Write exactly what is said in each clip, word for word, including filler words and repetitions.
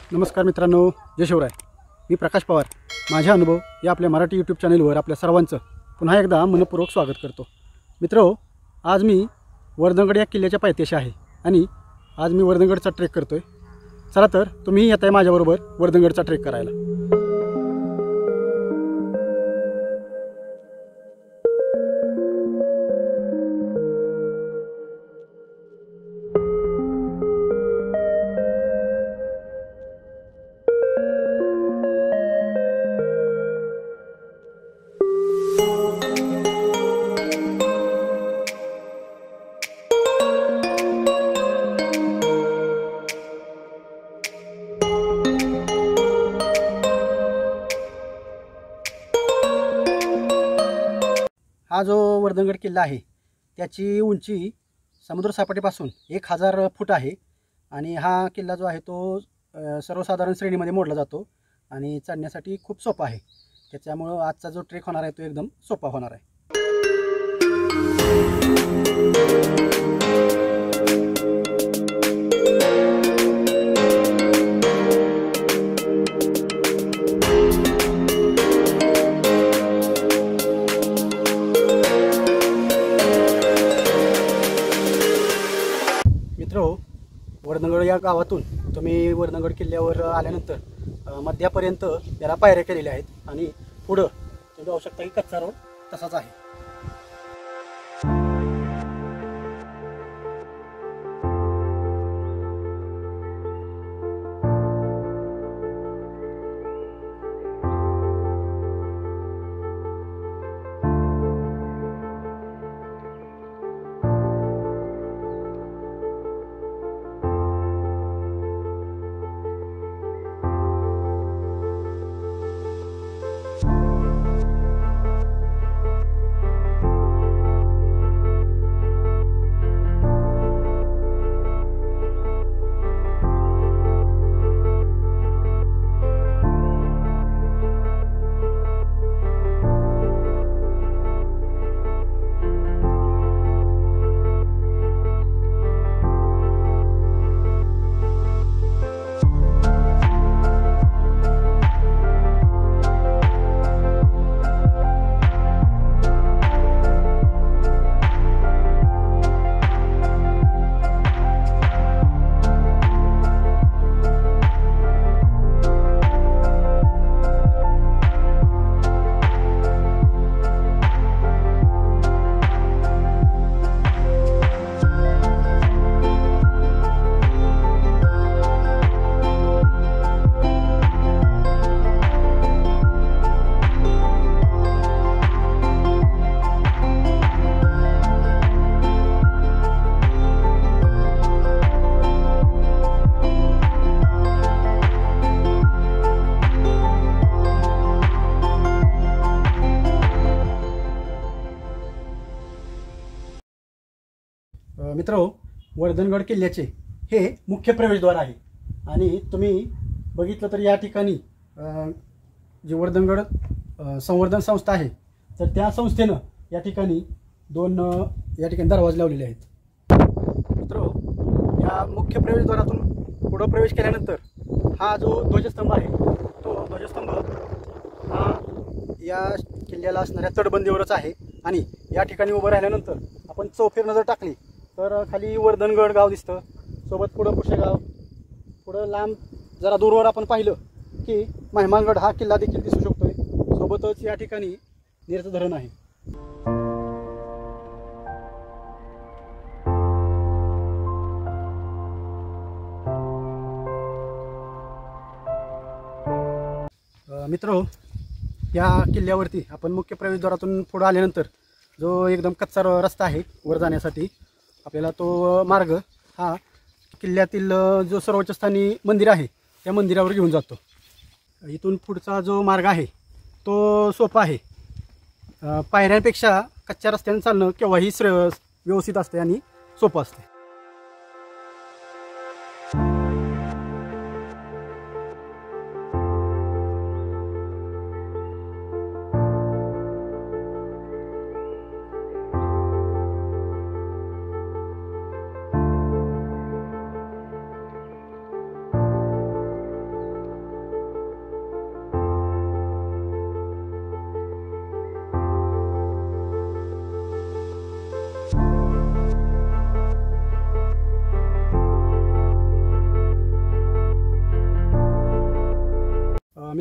नमस्कार मित्रांनो, जय शिवराय. मी प्रकाश पवार. माझे अनुभव या आपल्या मराठी यूट्यूब चॅनलवर आपल्या सर्वांचं पुन्हा एकदा मनपूर्वक स्वागत करतो. मित्रो, आज मी वर्धनगड या किल्ल्याच्या पायथ्याशी आहे आणि आज मी वर्धनगडचा ट्रेक करतो आहे. चला तर तुम्हीही येत आहे माझ्याबरोबर वर्धनगडचा ट्रेक करायला. हा जो वर्धनगड किल्ला आहे त्याची उंची समुद्रसपाटीपासून एक हजार फूट आहे आणि हा किल्ला जो आहे तो सर्वसाधारण श्रेणीमध्ये मोडला जातो आणि चढण्यासाठी खूप सोपा आहे. त्याच्यामुळं आजचा जो ट्रेक होणार आहे तो एकदम सोपा होणार आहे. मित्रो, वर्धनगड या गावातून तुम्ही वर्धनगड किल्ल्यावर आल्यानंतर मध्यापर्यंत त्याला पायऱ्या केलेल्या आहेत आणि पुढं तुम्ही पाहू शकता की कच्चा रोड तसाच आहे. मित्रो, वर्धनगड किल्ल्याचे हे मुख्य प्रवेशद्वार आहे आणि तुम्ही बघितलं तर या ठिकाणी जे वर्धनगड संवर्धन संस्था आहे तर त्या संस्थेनं या ठिकाणी दोन या ठिकाणी दरवाजे लावलेले आहेत. मित्रो, या मुख्य प्रवेशद्वारातून पुढं प्रवेश केल्यानंतर हा जो ध्वजस्तंभ आहे तो ध्वजस्तंभ हा या किल्ल्याला असणाऱ्या तटबंदीवरच आहे आणि या ठिकाणी उभं राहिल्यानंतर आपण चौफेर नजर टाकली तर खाली वर्धनगड गाव दिसतं. सोबत पुढं पुशेगाव, पुढं लांब जरा दूरवर आपण पाहिलं की महिमानगड हा किल्ला देखील दिसू शकतोय. सोबतच या ठिकाणी नेरचं धरण आहे. मित्रो, या किल्ल्यावरती आपण मुख्य प्रवेशद्वारातून पुढं आल्यानंतर जो एकदम कच्चा रस्ता आहे वर जाण्यासाठी आपल्याला तो मार्ग हा किल्ल्यातील जो सर्वोच्च स्थानी मंदिर आहे त्या मंदिरावर घेऊन जातो. इथून पुढचा जो मार्ग आहे तो सोपा आहे. पायऱ्यांपेक्षा कच्च्या रस्त्याने चालणं केव्हाही श्रेय व्यवस्थित असते आणि सोपं असते.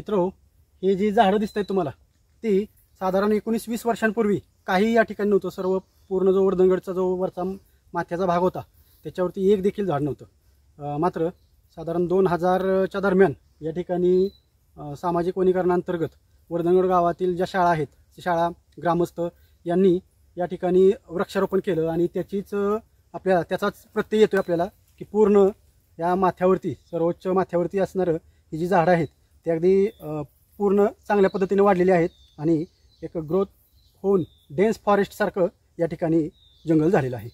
मित्रो, हे जी झाडं दिसत आहेत तुम्हाला ती साधारण एकोणीस वीस वर्षांपूर्वी काही या ठिकाणी नव्हतं. सर्व पूर्ण जो वर्धनगडचा जो वरचा माथ्याचा भाग होता त्याच्यावरती एक देखील झाड नव्हतं. मात्र साधारण दोन हजारच्या दरम्यान या ठिकाणी सामाजिक वनीकरणांतर्गत वर्धनगड गावातील ज्या शाळा आहेत त्या शाळा ग्रामस्थ यांनी या ठिकाणी वृक्षारोपण केलं आणि त्याचीच आपल्याला त्याचाच प्रत्यय येतो आपल्याला की पूर्ण या माथ्यावरती सर्वोच्च माथ्यावरती असणारं ही जी झाडं आहेत ते अगदी पूर्ण चांगल्या पद्धतीने वाढलेली आहेत आणि एक ग्रोथ होऊन डेन्स फॉरेस्टसारखं या ठिकाणी जंगल झालेलं आहे.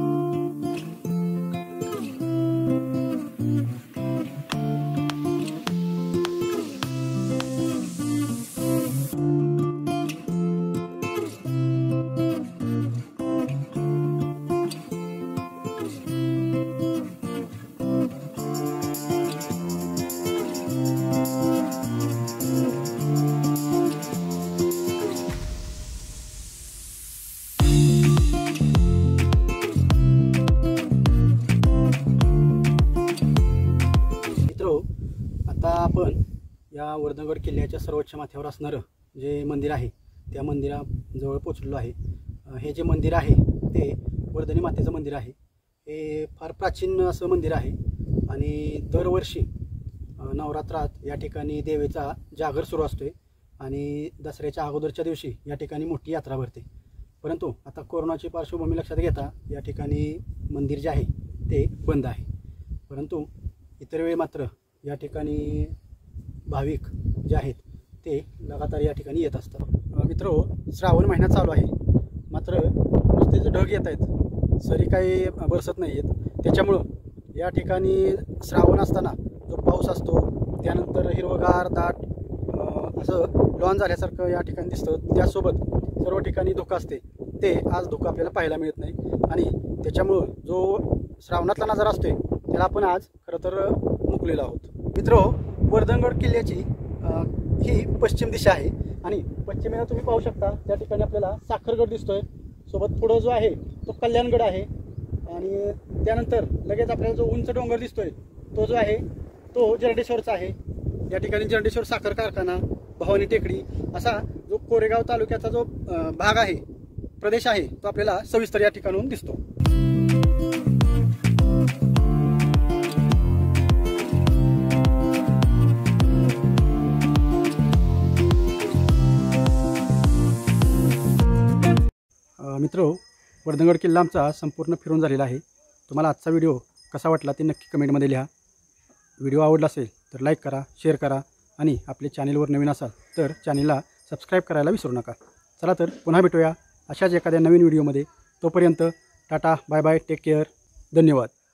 आता आपण या वर्धनगड किल्ल्याच्या सर्वोच्च माथ्यावर असणारं जे मंदिर आहे त्या मंदिराजवळ पोचलेलो आहे. हे जे मंदिर आहे ते वर्धनी मातेचं मंदिर आहे. हे फार प्राचीन असं मंदिर आहे आणि दरवर्षी नवरात्रात या ठिकाणी देवीचा जागर सुरू असतोय आणि दसऱ्याच्या अगोदरच्या दिवशी या ठिकाणी मोठी यात्रा भरते. परंतु आता कोरोनाची पार्श्वभूमी लक्षात घेता या ठिकाणी मंदिर जे आहे ते बंद आहे. परंतु इतर वेळी मात्र या ठिकाणी भाविक जे आहेत ते लगातार या ठिकाणी येत असतात. मित्रो, श्रावण महिना चालू आहे मात्र नुसतेच ढग येत आहेत, सरी काही बरसत नाही आहेत. त्याच्यामुळं या ठिकाणी श्रावण असताना जो पाऊस असतो त्यानंतर हिरवगार दाट असं लॉन झाल्यासारखं या ठिकाणी दिसतं. त्यासोबत सर्व ठिकाणी धुकं असते, ते आज धुकं आपल्याला पाहायला मिळत नाही आणि त्याच्यामुळं जो श्रावणातला नजारा असतोय त्याला आपण आज खरं तर मुकलेलो आहोत. मित्रो, वर्धनगड किल्ल्याची ही पश्चिम दिशा आहे आणि पश्चिमेला तुम्ही पाहू शकता त्या ठिकाणी आपल्याला साखरगड दिसतोय. सोबत पुढं जो आहे तो कल्याणगड आहे आणि त्यानंतर लगेच आपल्याला जो उंच डोंगर दिसतोय तो जो आहे तो जरडेश्वरचा आहे. या ठिकाणी जरडेश्वर साखर कारखाना, भवानी टेकडी असा जो कोरेगाव तालुक्याचा जो भाग आहे, प्रदेश आहे तो आपल्याला सविस्तर या ठिकाणून दिसतो. मित्रो, वर्धनगड किल्ला आमचा संपूर्ण फिरून झालेला आहे. तुम्हाला आजचा व्हिडिओ कसा वाटला ते नक्की कमेंटमध्ये लिहा. व्हिडिओ आवडला असेल तर लाईक करा, शेअर करा आणि आपले चॅनेलवर नवीन असाल तर चॅनेलला सबस्क्राईब करायला विसरू नका. चला तर पुन्हा भेटूया अशाच एखाद्या नवीन व्हिडिओमध्ये. तोपर्यंत ta-ta, bye bye, take care, धन्यवाद.